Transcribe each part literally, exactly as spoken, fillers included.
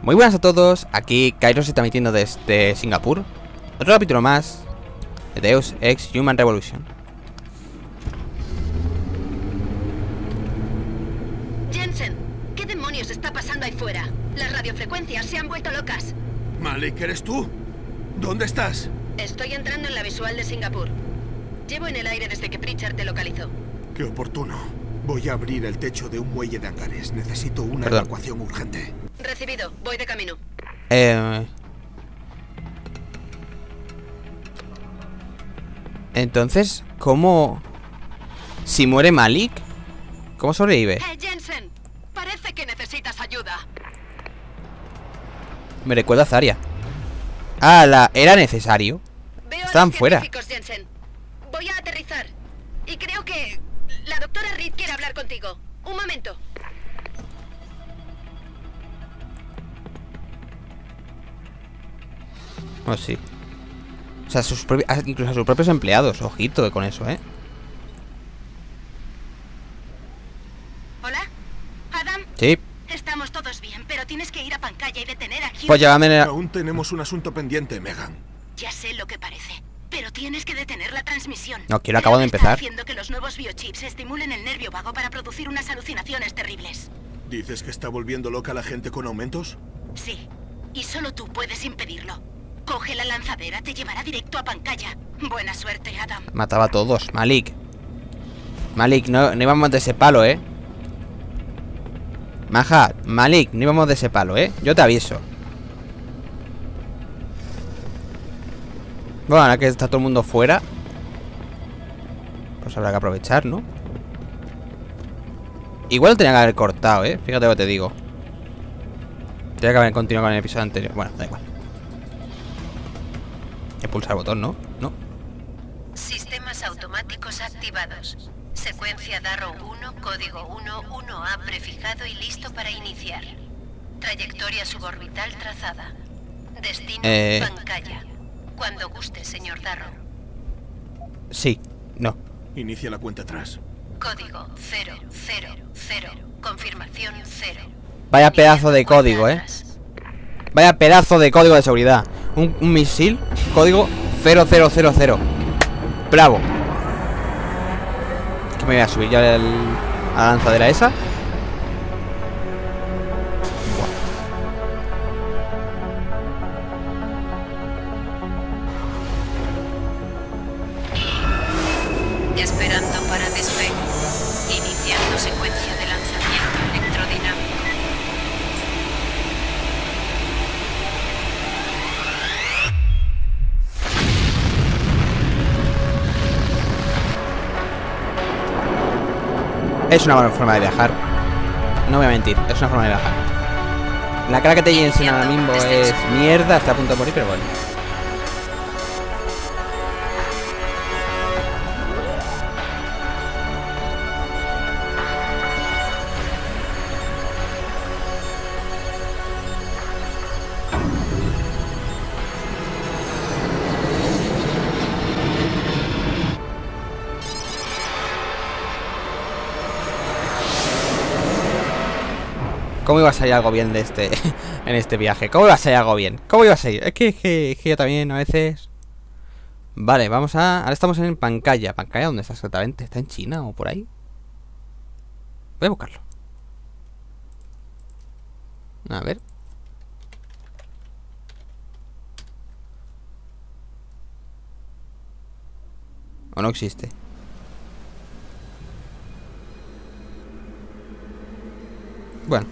Muy buenas a todos, aquí Kairos está emitiendo desde Singapur. Otro capítulo más de Deus Ex Human Revolution. Jensen, ¿qué demonios está pasando ahí fuera? Las radiofrecuencias se han vuelto locas. Malik, ¿eres tú? ¿Dónde estás? Estoy entrando en la visual de Singapur. Llevo en el aire desde que Pritchard te localizó. Qué oportuno. Voy a abrir el techo de un muelle de hangares. Necesito una Perdón. evacuación urgente. Recibido, voy de camino. Eh... Entonces, ¿cómo...? Si muere Malik, ¿cómo sobrevive? ¡Eh, Jensen! Parece que necesitas ayuda. Me recuerda a Zarya. Ah, la... era necesario. Veo Estaban a los fuera. científicos, Jensen. Voy a aterrizar. Y creo que... la doctora Reed quiere hablar contigo. Un momento. Oh, sí. O sea, sus propi- ah, incluso a sus propios empleados. Ojito con eso, ¿eh? ¿Hola? ¿Adam? Sí. Estamos todos bien, pero tienes que ir a Pancaya y detener a Hugh. Pues llévame a... Aún tenemos un asunto pendiente, Megan. Ya sé lo que parece, pero tienes que detener la transmisión. No, quiero acabo de Está empezar. haciendo que los nuevos biochips estimulen el nervio vago para producir unas alucinaciones terribles. ¿Dices que está volviendo loca a la gente con aumentos? Sí, y solo tú puedes impedirlo. Coge la lanzadera, te llevará directo a Pancaya. Buena suerte, Adam. Mataba a todos. Malik. Malik, no, no íbamos de ese palo, ¿eh? Maja, Malik, no íbamos de ese palo, ¿eh? Yo te aviso. Bueno, ahora que está todo el mundo fuera, pues habrá que aprovechar, ¿no? Igual lo tenía que haber cortado, ¿eh? Fíjate lo que te digo. Tenía que haber continuado con el episodio anterior. Bueno, da igual. Hay que pulsar el botón, ¿no? No. Sistemas automáticos activados. Secuencia Darrow uno, código uno, uno A prefijado y listo para iniciar. Trayectoria suborbital trazada. Destino Eh. Pancaya. Cuando guste, señor Darrow. Sí, no. Inicia la cuenta atrás. Código cero cero cero. Confirmación cero. Vaya pedazo de código, ¿eh? Vaya pedazo de código de seguridad. Un, un misil, código cero cero cero cero. Bravo. ¿Qué me voy a subir ya el, a la lanzadera esa? Esperando para despegue. Iniciando secuencia de lanzamiento electrodinámico. Es una buena forma de viajar. No voy a mentir, es una forma de viajar. La cara que te Jensen ahora mismo es mierda, está a punto de morir, pero bueno. ¿Cómo iba a salir algo bien de este en este viaje? ¿Cómo iba a salir algo bien? ¿Cómo iba a salir? Es que, es que, es que yo también a veces... Vale, vamos a... Ahora estamos en Pancaya. ¿Pancaya dónde está exactamente? ¿Está en China o por ahí? Voy a buscarlo. A ver. ¿O no existe? Bueno.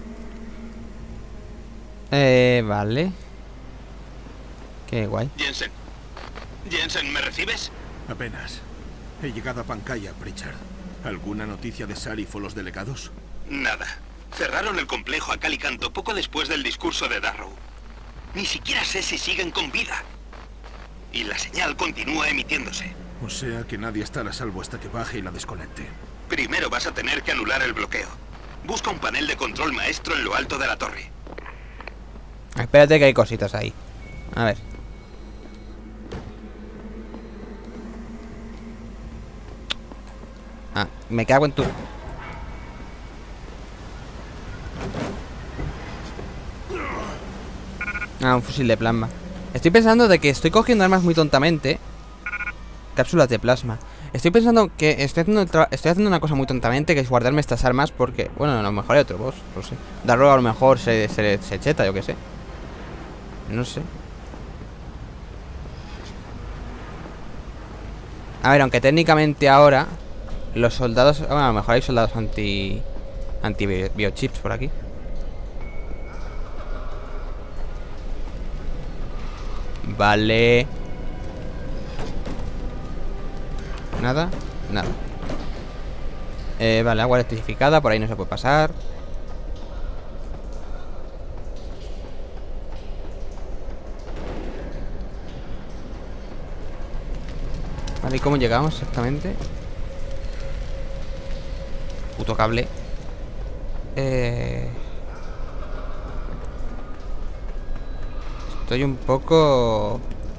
Eh, vale. Qué guay. Jensen. Jensen, ¿me recibes? Apenas. He llegado a Pancaya, Pritchard. ¿Alguna noticia de Sarif o los delegados? Nada. Cerraron el complejo a cal y canto poco después del discurso de Darrow. Ni siquiera sé si siguen con vida. Y la señal continúa emitiéndose. O sea que nadie estará a salvo hasta que baje y la desconecte. Primero vas a tener que anular el bloqueo. Busca un panel de control maestro en lo alto de la torre. Espérate que hay cositas ahí. A ver. Ah, me cago en tu... Ah, un fusil de plasma. Estoy pensando de que estoy cogiendo armas muy tontamente. Cápsulas de plasma. Estoy pensando que estoy haciendo, estoy haciendo una cosa muy tontamente, que es guardarme estas armas porque, bueno, a lo mejor hay otro boss, no sé. Darrow a lo mejor se, se, se cheta, yo qué sé. No sé. A ver, aunque técnicamente ahora los soldados... Bueno, a lo mejor hay soldados anti... Anti-biochips por aquí. Vale. Nada, nada. Eh, vale, agua electrificada, por ahí no se puede pasar. Vale, ¿y cómo llegamos exactamente? Puto cable. Eh... Estoy un poco...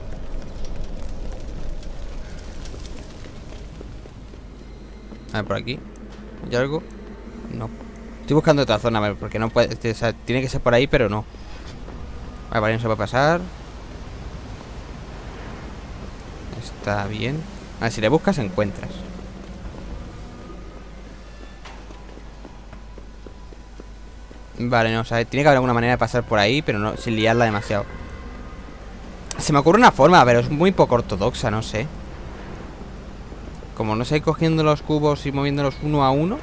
A ver, por aquí. ¿Hay algo? No. Estoy buscando otra zona, a ver, porque no puede... O sea, tiene que ser por ahí, pero no. Vale, por ahí no se puede pasar. Está bien. A ver, si le buscas, encuentras. Vale, no, o sea, tiene que haber alguna manera de pasar por ahí, pero no, sin liarla demasiado. Se me ocurre una forma, pero es muy poco ortodoxa, no sé. Como no sé, cogiendo los cubos y moviéndolos uno a uno.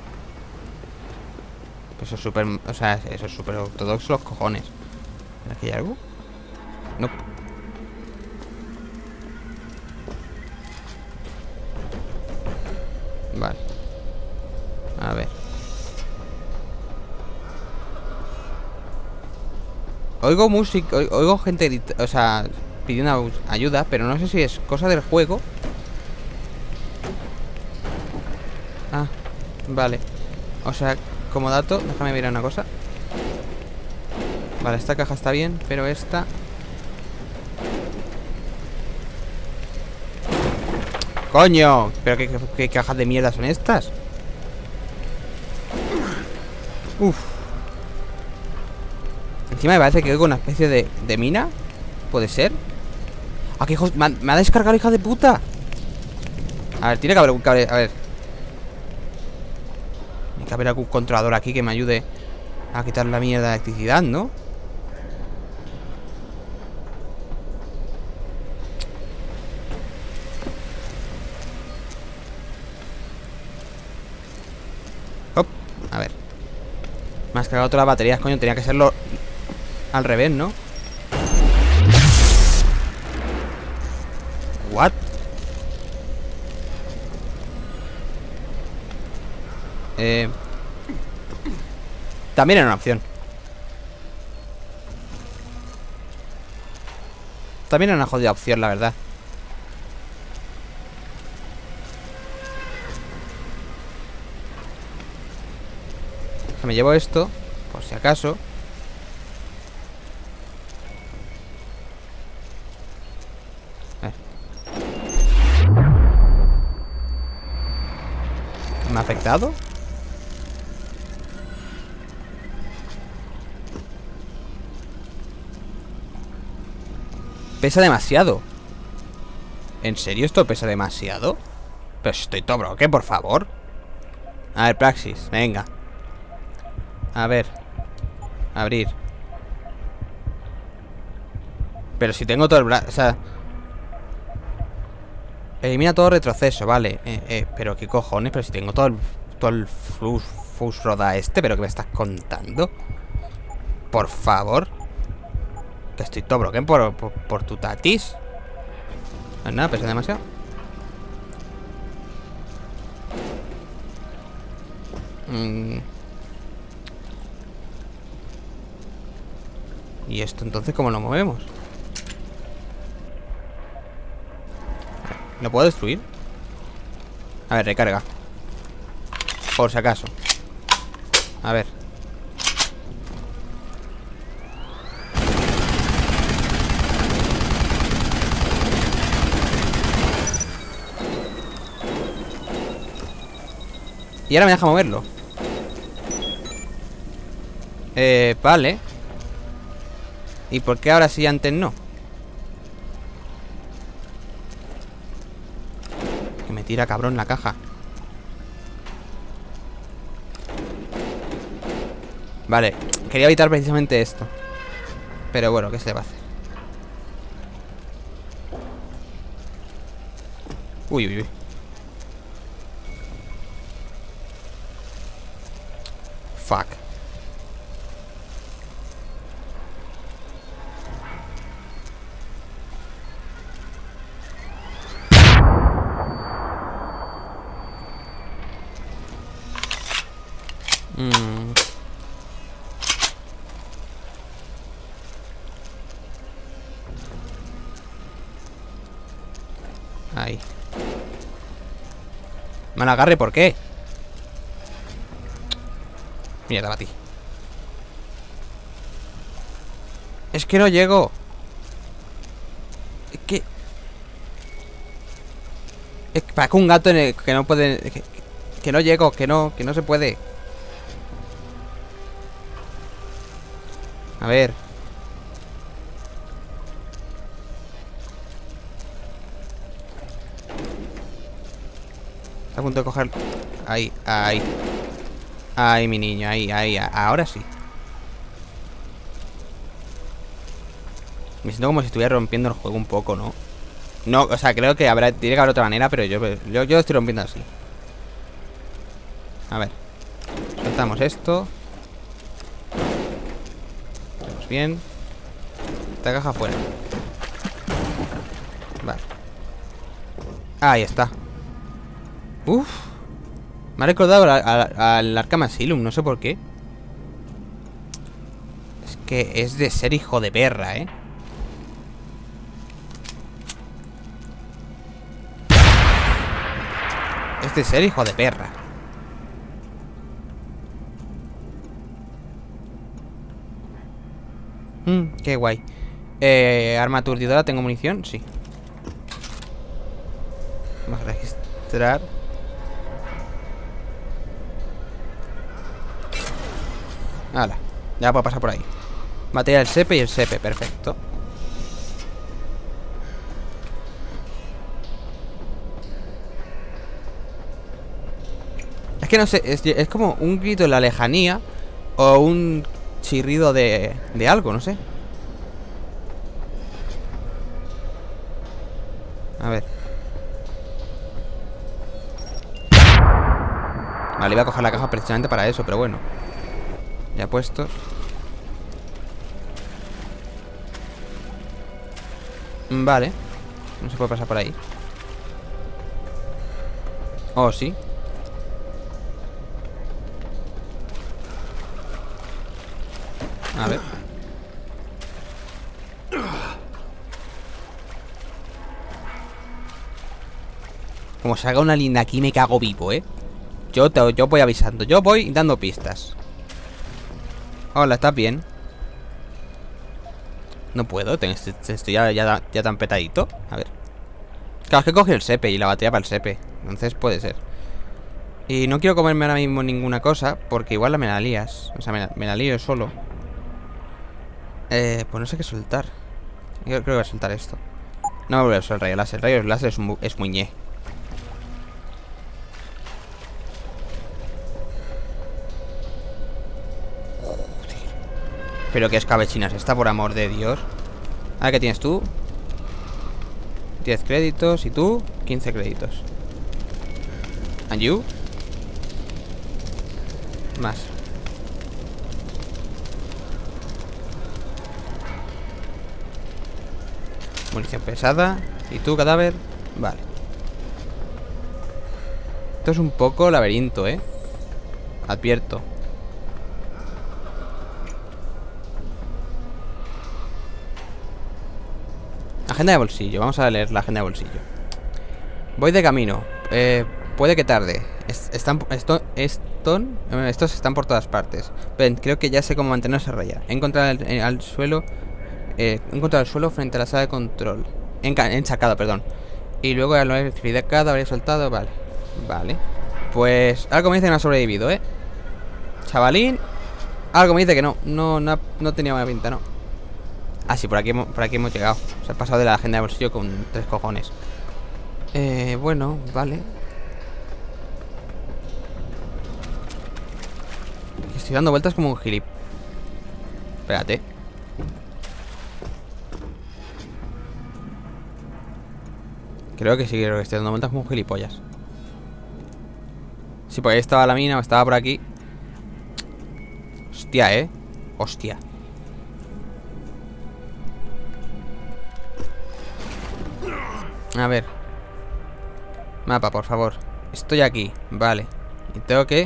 Pues eso es súper... O sea, eso es súper ortodoxo, los cojones. ¿Aquí hay algo? No. Vale. A ver. Oigo música, oigo gente, o sea, pidiendo ayuda, pero no sé si es cosa del juego. Ah, vale. O sea, como dato, déjame mirar una cosa. Vale, esta caja está bien, pero esta... ¡Coño! ¿Pero qué, qué, qué cajas de mierda son estas? Uf. Encima me parece que oigo una especie de, de mina. ¿Puede ser? ¡Ah, qué hijos! Me ha, me ha descargado, hija de puta. A ver, tiene que haber un cable. A ver. Tiene que haber algún controlador aquí que me ayude a quitar la mierda de electricidad, ¿no? Hop, a ver. Me has cargado todas las baterías, coño. Tenía que serlo al revés, ¿no? What? Eh... También era una opción. También era una jodida opción, la verdad. Me llevo esto, por si acaso. A ver. ¿Me ha afectado? Pesa demasiado. ¿En serio esto pesa demasiado? Pero si estoy todo broque, por favor. A ver, Praxis, venga. A ver. Abrir. Pero si tengo todo el brazo, o sea... Elimina todo retroceso, vale. eh, eh, Pero qué cojones, pero si tengo todo el... Todo el fus, fus roda este. ¿Pero qué me estás contando? Por favor. Que estoy todo broken por, por, por tu tatis. Pues nada, pesa demasiado. Mmm... ¿Y esto entonces cómo lo movemos? ¿Lo puedo destruir? A ver, recarga. Por si acaso. A ver. Y ahora me deja moverlo. Eh, vale. ¿Y por qué ahora sí y antes no? Que me tira, cabrón, la caja. Vale, quería evitar precisamente esto. Pero bueno, ¿qué se va a hacer? Uy, uy, uy. Fuck. Mm. Ahí. Mal agarre, ¿por qué? Mierda, batí. Es que no llego. Es que... Es que parezco un gato en el que no puede... Que, que no llego, que no, que no se puede. A ver. Está a punto de coger... Ahí, ahí. Ahí, mi niño, ahí, ahí. Ahora sí. Me siento como si estuviera rompiendo el juego un poco, ¿no? No, o sea, creo que habrá... Tiene que haber otra manera, pero yo, yo, yo lo estoy rompiendo así. A ver. Soltamos esto. Vamos bien. Esta caja fuera. Vale. Ahí está. Uf. Me ha recordado al Arkham Asylum, no sé por qué. Es que es de ser hijo de perra, ¿eh? Es de ser hijo de perra. Mmm, qué guay. eh, Arma aturdidora, ¿tengo munición? Sí. Vamos a registrar. Hala, ya puedo pasar por ahí. Batería del S E P y el S E P, perfecto. Es que no sé, es, es como un grito en la lejanía o un chirrido de, de algo, no sé. A ver. Vale, iba a coger la caja precisamente para eso, pero bueno. Ya puestos. Vale. No se puede pasar por ahí. Oh, sí. A ver. Como salga una linda aquí me cago vivo, ¿eh? Yo, te, yo voy avisando. Yo voy dando pistas. Hola, ¿estás bien? No puedo, estoy ya, ya, ya tan petadito. A ver. Claro, es que cogí el S E P y la batería para el S E P. Entonces puede ser. Y no quiero comerme ahora mismo ninguna cosa, porque igual la me la lías. O sea, me la, me la lío solo. Eh, pues no sé qué soltar. Yo creo que voy a soltar esto. No me voy a usar el rayo láser. El rayo láser es, un, es muy ñe. Pero qué escabechinas está, por amor de Dios. A ver, ¿qué tienes tú? diez créditos. ¿Y tú? quince créditos. ¿And you? Más. Munición pesada. ¿Y tú, cadáver? Vale. Esto es un poco laberinto, ¿eh? Advierto. Agenda de bolsillo, vamos a leer la agenda de bolsillo. Voy de camino, eh, puede que tarde. es, Están esto, esto, Estos están por todas partes. Ven, creo que ya sé cómo mantenerse a raya. He encontrado el, el, al suelo eh, He encontrado el suelo frente a la sala de control. He ensacado, perdón. Y luego al no haber cada habría soltado. Vale, vale. Pues algo me dice que no ha sobrevivido, ¿eh? Chavalín. Algo me dice que no, no, no, no tenía buena pinta, no. Ah, sí, por aquí, hemos, por aquí hemos llegado. Se ha pasado de la agenda de bolsillo con tres cojones. Eh, bueno, vale. Estoy dando vueltas como un gilip. Espérate. Creo que sí, creo que estoy dando vueltas como un gilipollas. Sí, porque ahí estaba la mina o estaba por aquí. Hostia, eh. Hostia. A ver. Mapa, por favor. Estoy aquí, vale. Y tengo que...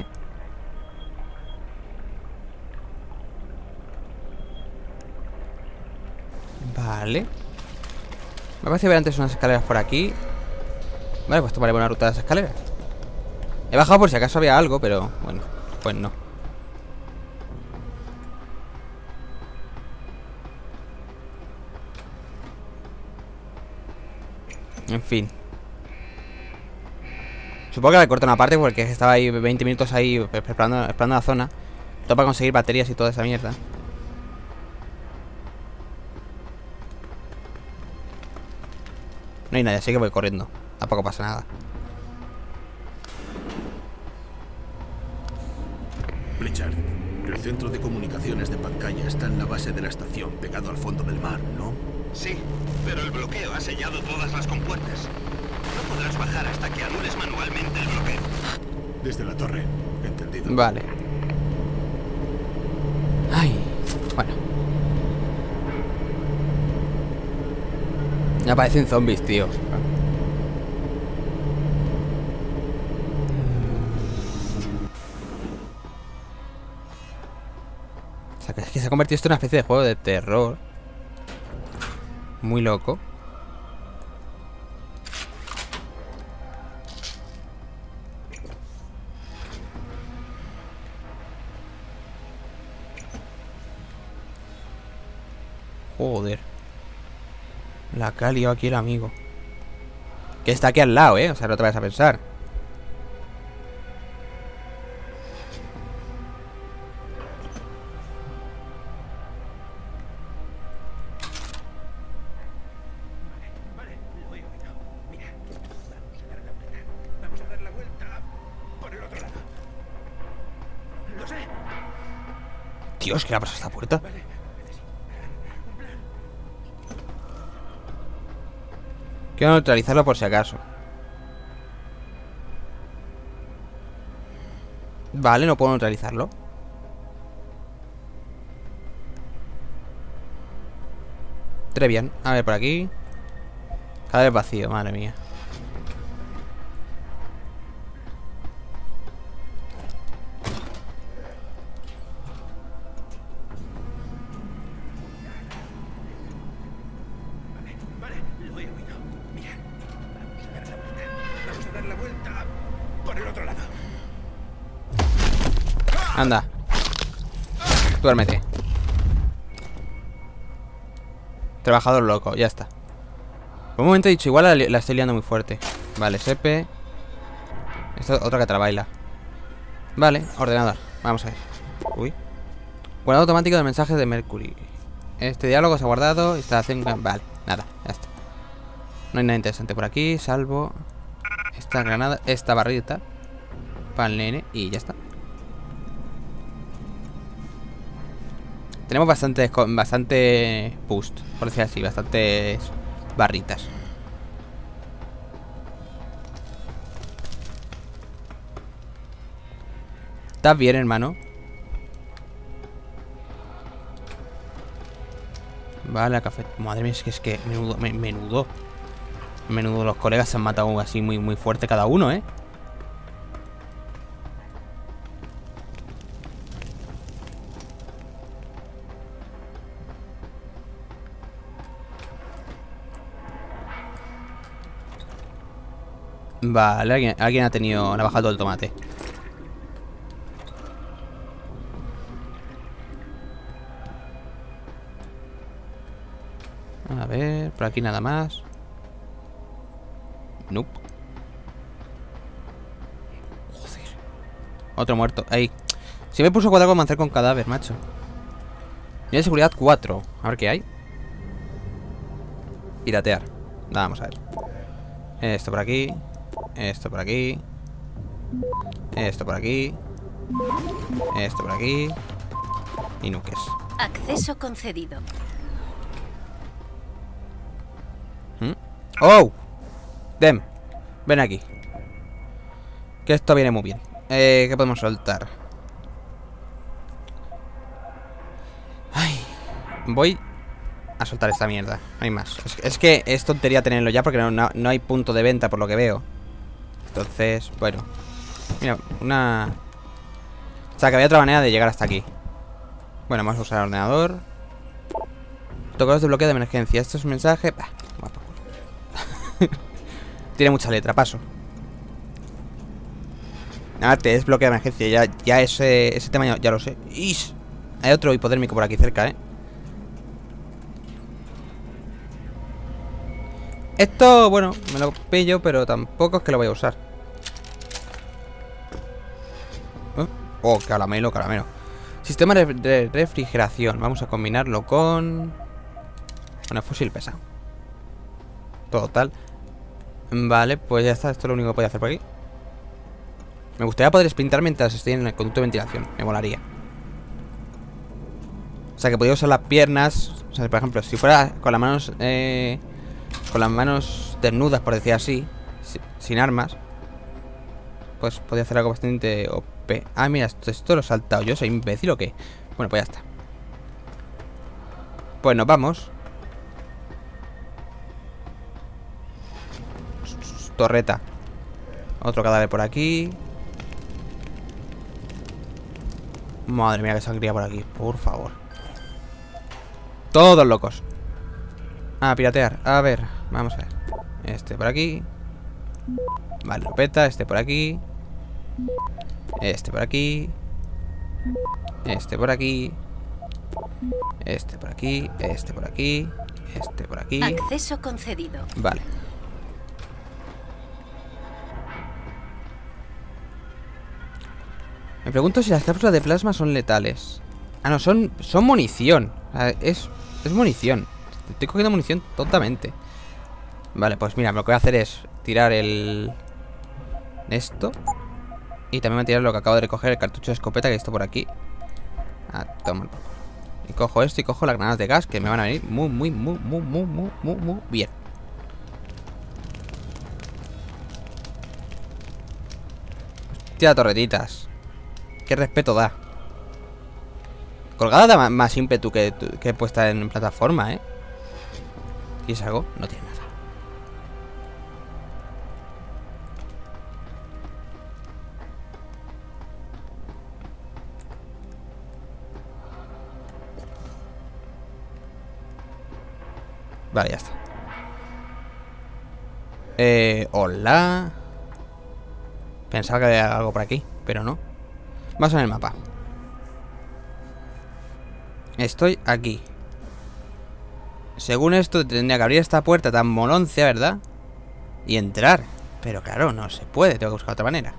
Vale. Me parece ver antes unas escaleras por aquí. Vale, pues tomaré buena ruta de las escaleras. He bajado por si acaso había algo, pero bueno, pues no. En fin. Supongo que le corto una parte porque estaba ahí veinte minutos ahí esperando, esperando la zona. Todo para conseguir baterías y toda esa mierda. No hay nadie, así que voy corriendo. Tampoco pasa nada. Pritchard, el centro de comunicaciones de Pancaya está en la base de la estación, pegado al fondo del mar, ¿no? Sí, pero el bloqueo ha sellado todas las compuertas. No podrás bajar hasta que anules manualmente el bloqueo. Desde la torre, entendido. Vale. Ay, bueno. Me aparecen zombies, tío. O sea, que es que se ha convertido esto en una especie de juego de terror. Muy loco. Joder. La que ha liado aquí el amigo. Que está aquí al lado, eh. O sea, no te vayas a pensar. Dios, ¿qué le ha pasado a esta puerta? Quiero neutralizarlo por si acaso. Vale, no puedo neutralizarlo. Trevian. A ver, por aquí. Cada vez vacío, madre mía. Anda. Duérmete. Trabajador loco, ya está. Por un momento he dicho, igual la, la estoy liando muy fuerte. Vale, Sepe. Esta es otra que trabaila. Vale, ordenador. Vamos a ver. Uy. Guardado automático de mensajes de Mercury. Este diálogo se ha guardado. Instalación. Vale, nada, ya está. No hay nada interesante por aquí, salvo esta granada, esta barrita para el nene y ya está. Tenemos bastante, bastante boost, por decir así, bastantes barritas. ¿Estás bien, hermano? Vale, café. Madre mía, es que es que menudo, menudo. Menudo, los colegas se han matado así muy, muy fuerte cada uno, ¿eh? Vale, alguien, alguien ha tenido navaja todo el tomate. A ver, por aquí nada más. Nope. Joder. Otro muerto. Ahí. Si me puso cuadrado con mancer con cadáver, macho. Nivel de seguridad cuatro. A ver qué hay. piratear. Vamos a ver. Esto por aquí. Esto por aquí. Esto por aquí. Esto por aquí. Y nuques. Acceso concedido. ¿Mm? ¡Oh! Dem, ven aquí. Que esto viene muy bien. Eh, ¿qué podemos soltar? Ay, voy a soltar esta mierda. No hay más. Es, es que es tontería tenerlo ya porque no, no, no hay punto de venta por lo que veo. Entonces, bueno. Mira, una... O sea, que había otra manera de llegar hasta aquí. Bueno, vamos a usar el ordenador. Protocolos de bloqueo de emergencia. Esto es un mensaje... Bah, va por culo. Tiene mucha letra, paso. Nada, te es bloqueo de emergencia. Ya, ya ese, ese tema ya, ya lo sé. ¡Ish! Hay otro hipodérmico por aquí cerca, ¿eh? Esto, bueno, me lo pillo, pero tampoco es que lo voy a usar. ¿Eh? Oh, caramelo, caramelo. Sistema de, de refrigeración. Vamos a combinarlo con... Bueno, fusil pesado. Total. Vale, pues ya está. Esto es lo único que puedo hacer por aquí. Me gustaría poder sprintar mientras estoy en el conducto de ventilación. Me molaría. O sea, que podría usar las piernas. O sea, por ejemplo, si fuera con las manos... Eh, con las manos desnudas, por decir así, si, sin armas, pues podría hacer algo bastante O P. Ah, mira, esto, esto lo he saltado yo. ¿Soy imbécil o qué? Bueno, pues ya está. Pues nos vamos. Torreta. Otro cadáver por aquí. Madre mía, que sangría por aquí. Por favor. Todos locos. Ah, piratear. A ver, vamos a ver. Este por aquí. Vale, lo peta. Este por aquí. Este por aquí. Este por aquí. Este por aquí. Este por aquí. Este por aquí. Acceso concedido. Vale. Me pregunto si las cápsulas de plasma son letales. Ah, no, son, son munición. O sea, es, es munición. Estoy cogiendo munición tontamente. Vale, pues mira, lo que voy a hacer es tirar el... Esto. Y también voy a tirar lo que acabo de recoger, el cartucho de escopeta que está por aquí. Ah, toma. Y cojo esto y cojo las granadas de gas que me van a venir muy, muy, muy, muy, muy, muy, muy, muy bien. Hostia, torretitas. Qué respeto da. Colgada da más ímpetu que, que puesta en plataforma, ¿eh? ¿Y es algo? No tiene nada. Vale, ya está. Eh, hola. Pensaba que había algo por aquí, pero no. Vamos a ver el mapa. Estoy aquí. Según esto tendría que abrir esta puerta tan moloncia, ¿verdad? Y entrar. Pero claro, no se puede, tengo que buscar otra manera.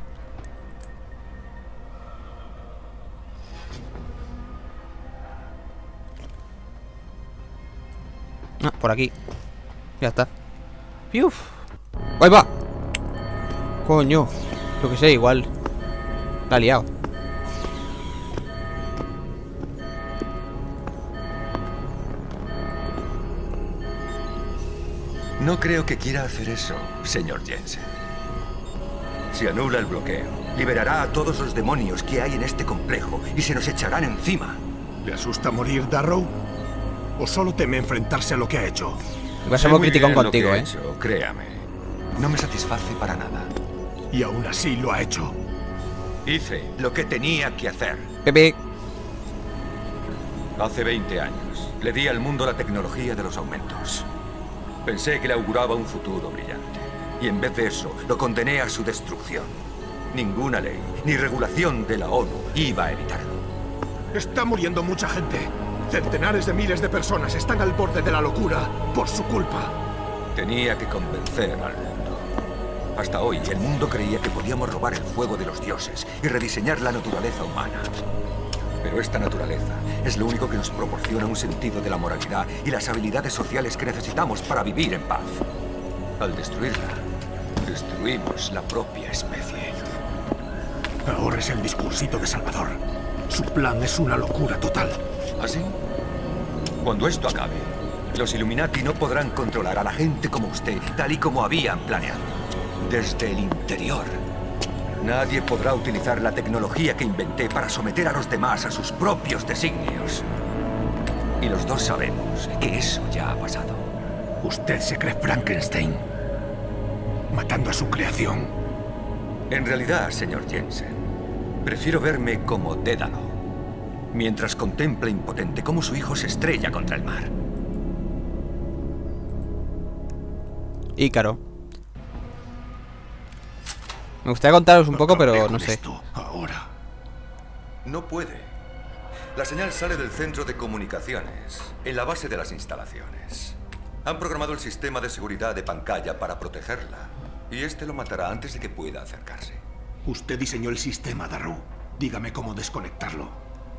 Ah, por aquí. Ya está. ¡Uf! ¡Ahí va! Coño. Yo que sé, igual la ha liado. No creo que quiera hacer eso, señor Jensen. Si anula el bloqueo, liberará a todos los demonios que hay en este complejo y se nos echarán encima. ¿Le asusta morir, Darrow? ¿O solo teme enfrentarse a lo que ha hecho? Voy a ser muy criticón contigo, eh. Hecho, créame. No me satisface para nada. Y aún así lo ha hecho. Hice lo que tenía que hacer. Pepe. Hace veinte años le di al mundo la tecnología de los aumentos. Pensé que le auguraba un futuro brillante. Y en vez de eso, lo condené a su destrucción. Ninguna ley ni regulación de la ONU iba a evitarlo. Está muriendo mucha gente. Centenares de miles de personas están al borde de la locura por su culpa. Tenía que convencer al mundo. Hasta hoy, el mundo creía que podíamos robar el fuego de los dioses y rediseñar la naturaleza humana. Pero esta naturaleza es lo único que nos proporciona un sentido de la moralidad y las habilidades sociales que necesitamos para vivir en paz. Al destruirla, destruimos la propia especie. Ahora es el discursito de Salvador. Su plan es una locura total. ¿Así? Cuando esto acabe, los Illuminati no podrán controlar a la gente como usted, tal y como habían planeado. Desde el interior. Nadie podrá utilizar la tecnología que inventé para someter a los demás a sus propios designios. Y los dos sabemos que eso ya ha pasado. Usted se cree Frankenstein, matando a su creación. En realidad, señor Jensen, prefiero verme como Dédalo, mientras contempla impotente cómo su hijo se estrella contra el mar. Ícaro. Me gustaría contaros un poco, pero no sé. Esto ahora. No puede. La señal sale del centro de comunicaciones, en la base de las instalaciones. Han programado el sistema de seguridad de Pancaya para protegerla. Y este lo matará antes de que pueda acercarse. Usted diseñó el sistema, Darrow. Dígame cómo desconectarlo.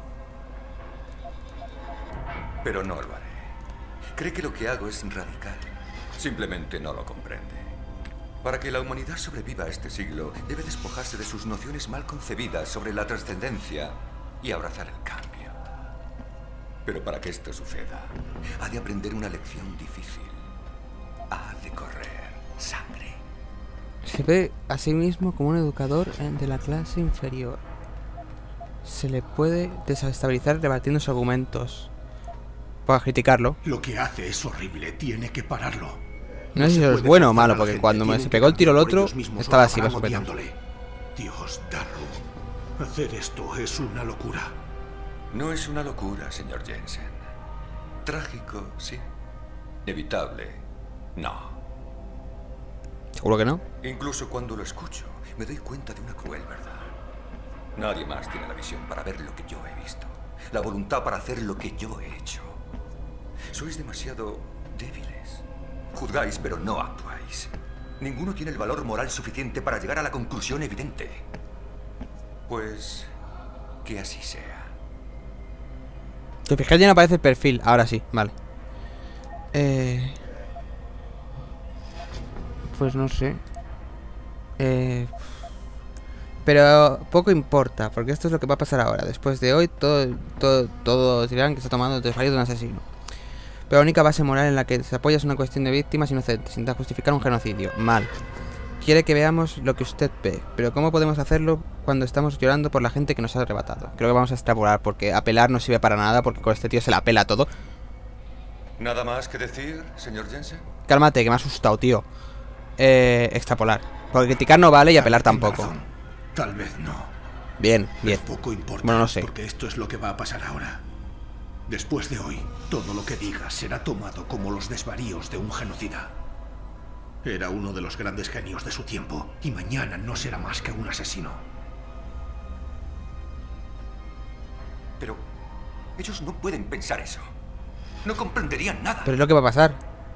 Pero no lo haré. Cree que lo que hago es radical. Simplemente no lo comprende. Para que la humanidad sobreviva a este siglo, debe despojarse de sus nociones mal concebidas sobre la trascendencia y abrazar el cambio. Pero para que esto suceda, ha de aprender una lección difícil. Ha de correr sangre. Se ve a sí mismo como un educador de la clase inferior. Se le puede desestabilizar rebatiendo sus argumentos. Para criticarlo. Lo que hace es horrible. Tiene que pararlo. No sé si eso es bueno o malo, porque cuando me se pegó el tiro el otro, estaba así más o menos. Dios, Darrow. Hacer esto es una locura. No es una locura, señor Jensen. Trágico, sí. Evitable, no. ¿Seguro que no? Incluso cuando lo escucho, me doy cuenta de una cruel verdad. Nadie más tiene la visión para ver lo que yo he visto. La voluntad para hacer lo que yo he hecho. Sois demasiado débiles. Juzgáis, pero no actuáis. Ninguno tiene el valor moral suficiente para llegar a la conclusión evidente. Pues que así sea. Te fijas, ya no aparece el perfil. Ahora sí, vale. Eh... Pues no sé. Eh... Pero poco importa, porque esto es lo que va a pasar ahora. Después de hoy, todo, todo, todos dirán que está tomando el desvarío de un asesino. Pero la única base moral en la que se apoya es una cuestión de víctimas inocentes, sin justificar un genocidio. Mal. Quiere que veamos lo que usted ve, pero ¿cómo podemos hacerlo cuando estamos llorando por la gente que nos ha arrebatado? Creo que vamos a extrapolar, porque apelar no sirve para nada, porque con este tío se la apela todo. ¿Nada más que decir, señor Jensen? Cálmate, que me ha asustado, tío. Eh, extrapolar. Porque criticar no vale y apelar tampoco. Tal vez no. Bien, bien. Poco importa, bueno, no sé. Porque esto es lo que va a pasar ahora. Después de hoy, todo lo que diga será tomado como los desvaríos de un genocida. Era uno de los grandes genios de su tiempo, y mañana no será más que un asesino. Pero ellos no pueden pensar eso. No comprenderían nada. Pero es lo que va a pasar.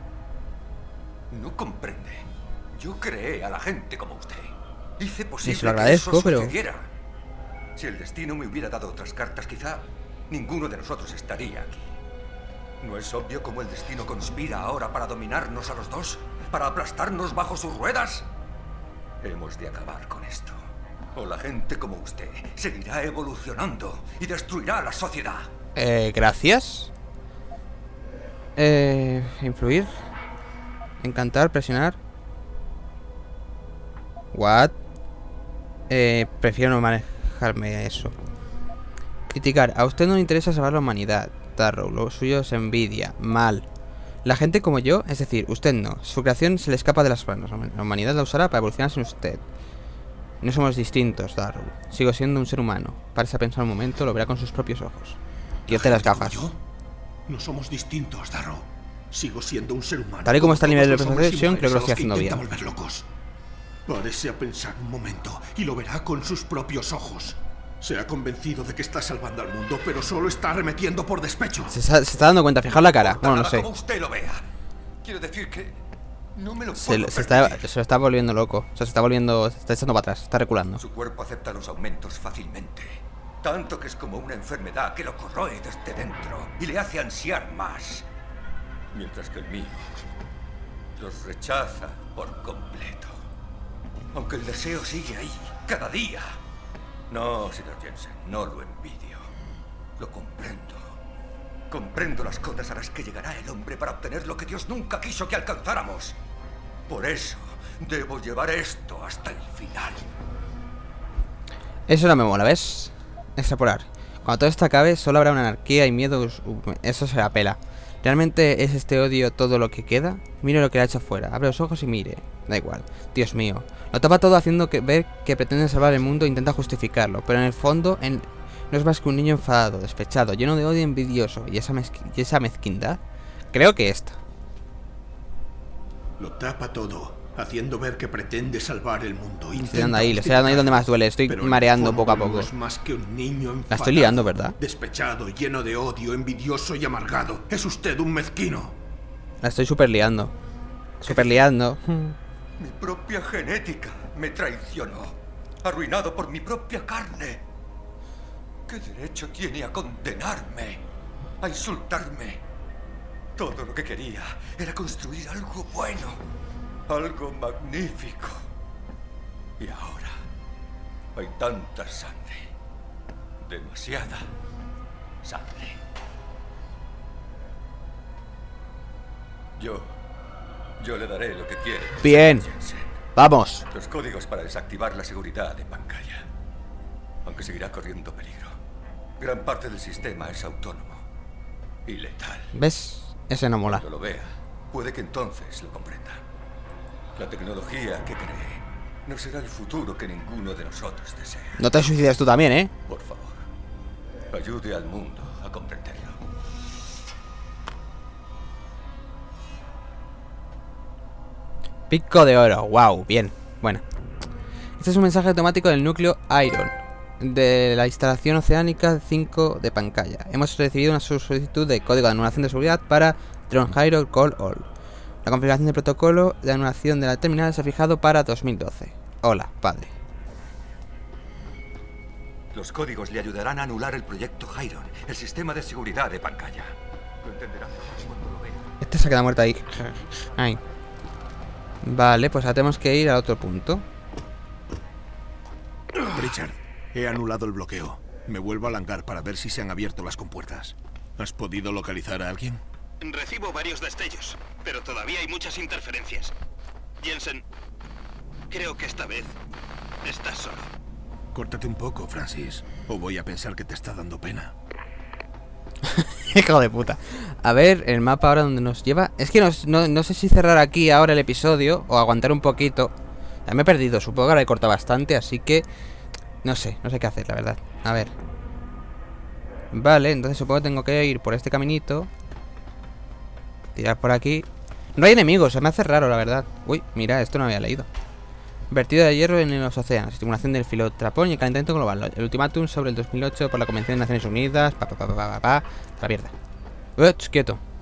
No comprende. Yo creé a la gente como usted. Hice posible se lo agradezco, que eso pero... sucediera. Si el destino me hubiera dado otras cartas, quizá ninguno de nosotros estaría aquí. ¿No es obvio cómo el destino conspira ahora para dominarnos a los dos? ¿Para aplastarnos bajo sus ruedas? Hemos de acabar con esto. O la gente como usted seguirá evolucionando y destruirá la sociedad. Eh, gracias. Eh, influir. Encantar, presionar. What? Eh, prefiero no manejarme a eso. Criticar. A usted no le interesa salvar la humanidad, Darrow. Lo suyo es envidia. Mal. La gente como yo, es decir, usted no. Su creación se le escapa de las manos. La humanidad la usará para evolucionar sin usted. No somos distintos, Darrow. Sigo siendo un ser humano. Parece pensar un momento, lo verá con sus propios ojos. Quítate las gafas. ¿Yo? No somos distintos, Darrow. Sigo siendo un ser humano. Tal y como está el nivel de percepción, creo que lo estoy haciendo bien. Volver locos. Párese a pensar un momento y lo verá con sus propios ojos. Se ha convencido de que está salvando al mundo, pero solo está arremetiendo por despecho. Se está, se está dando cuenta, fijaos la cara. Bueno, no sé. Como usted lo vea. Quiero decir que no me lo se, puedo se, está, permitir. se está volviendo loco. O sea, se está volviendo... Se está echando para atrás, se está reculando. Su cuerpo acepta los aumentos fácilmente. Tanto que es como una enfermedad que lo corroe desde dentro y le hace ansiar más. Mientras que el mío los rechaza por completo. Aunque el deseo sigue ahí, cada día. No, señor Jensen, no lo envidio. Lo comprendo. Comprendo las cotas a las que llegará el hombre para obtener lo que Dios nunca quiso que alcanzáramos. Por eso, debo llevar esto hasta el final. Eso no me mola, ¿ves? Extrapolar. Cuando todo esto acabe, solo habrá una anarquía y miedo. Eso se la pela. ¿Realmente es este odio todo lo que queda? Mire lo que le ha hecho fuera. Abre los ojos y mire. Da igual. Dios mío. Lo tapa todo haciendo que ver que pretende salvar el mundo e intenta justificarlo. Pero en el fondo, en... no es más que un niño enfadado, despechado, lleno de odio y envidioso. ¿Y esa, mezqui... ¿Y esa mezquindad? Creo que esta. Lo tapa todo, haciendo ver que pretende salvar el mundo. Le estoy dando ahí, le estoy dando ahí donde más duele. Estoy mareando poco a poco. No es más que un niño enfadado, la estoy liando, ¿verdad? Despechado, lleno de odio, envidioso y amargado. Es usted un mezquino. La estoy super liando. Super liando. Mi propia genética me traicionó. Arruinado por mi propia carne. ¿Qué derecho tiene a condenarme? A insultarme. Todo lo que quería era construir algo bueno. Algo magnífico. Y ahora hay tanta sangre. Demasiada sangre. Yo... Yo le daré lo que quiere. Bien. Vamos. Los códigos para desactivar la seguridad de Pancaya. Aunque seguirá corriendo peligro. Gran parte del sistema es autónomo. Y letal. ¿Ves? Ese no mola. Cuando lo vea, puede que entonces lo comprenda. La tecnología que cree no será el futuro que ninguno de nosotros desea. No te suicides tú también, ¿eh? Por favor, ayude al mundo a comprenderlo. Pico de oro, wow, bien. Bueno. Este es un mensaje automático del núcleo Iron de la instalación oceánica cinco de Pancaya. Hemos recibido una solicitud de código de anulación de seguridad para Tron Hydro Call All. La configuración del protocolo de anulación de la terminal se ha fijado para dos mil doce. Hola, padre. Los códigos le ayudarán a anular el proyecto Hyron, el sistema de seguridad de Pancaya. Lo entenderán cuando lo vean. Este se ha quedado muerto ahí. Ahí. Vale, pues ahora tenemos que ir al otro punto. Richard, he anulado el bloqueo. Me vuelvo al hangar para ver si se han abierto las compuertas. ¿Has podido localizar a alguien? Recibo varios destellos, pero todavía hay muchas interferencias. Jensen, creo que esta vez estás solo. Córtate un poco, Francis, o voy a pensar que te está dando pena. Hijo de puta. A ver, el mapa ahora donde nos lleva. Es que no, no, no sé si cerrar aquí ahora el episodio o aguantar un poquito. Ya me he perdido, supongo que ahora he cortado bastante, así que no sé, no sé qué hacer, la verdad. A ver. Vale, entonces supongo que tengo que ir por este caminito. Tirar por aquí. No hay enemigos, se me hace raro, la verdad. Uy, mira, esto no había leído. Vertido de hierro en los océanos, estimulación del filotrapón y el calentamiento global. El ultimátum sobre el dos mil ocho por la Convención de Naciones Unidas. Pa, pa, pa, pa, pa, pa, pa. La mierda. Uch, quieto.